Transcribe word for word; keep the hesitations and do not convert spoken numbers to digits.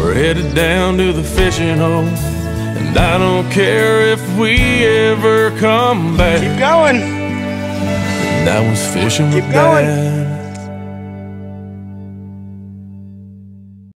We're headed down to the fishing hole, and I don't care if we ever come back. Keep going. And I was fishing Keep with going. Dad.